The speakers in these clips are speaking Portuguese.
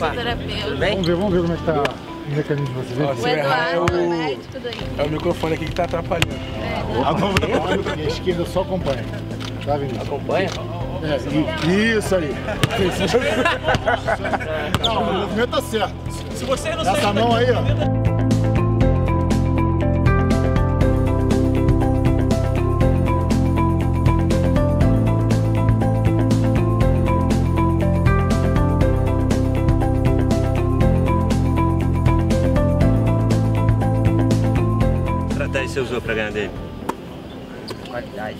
fisioterapeuta. Tudo bem? Vamos ver como é que tá o mecanismo de vocês. O Eduardo, o médico daí. É o microfone aqui que tá atrapalhando. A esquerda só acompanha. Tá, Vinícius? Acompanha? Isso aí. Não, o movimento tá certo. Se você não Essa mão aí, ó. Que estratégia você usou pra ganhar dele? Qualidade.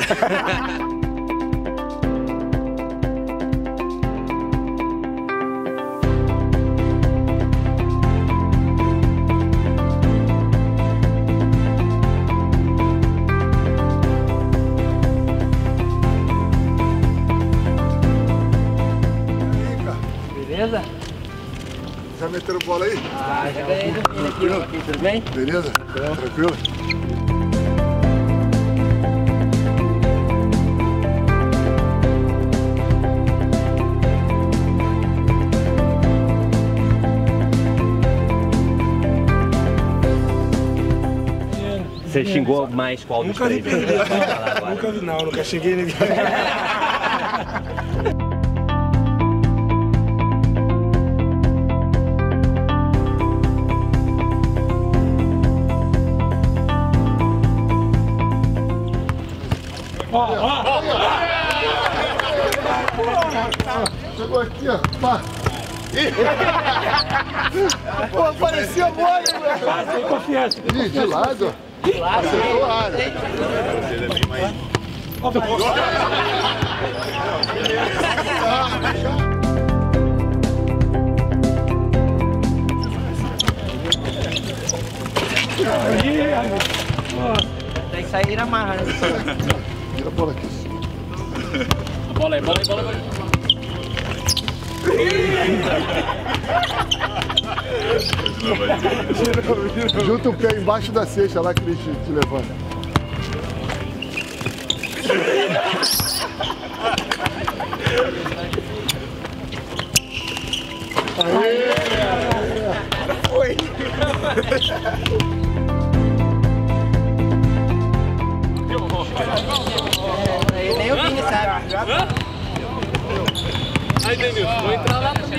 Beleza? Já meteram bola aí? Ah, já ganhei do filho aqui, tudo bem? Beleza? Tranquilo? Você xingou mais qual dos Nunca vi três? ninguém. Vamos falar agora. Nunca vi, não, nunca xinguei ninguém. Chegou aqui, ó. Pá. Pô, apareceu agora, velho. Sem confiança. De lado. De lá, Acertou a área. tem que sair na marra, né? Vira a bola aqui. Bola aí, bola aí, bola aí. Junta o pé embaixo da cesta lá que ele te levanta. Foi. Nem o Vini sabe. Aí, Denilson, vou entrar lá também.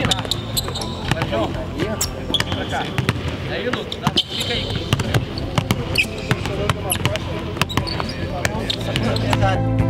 Aí, Lucas, fica aí.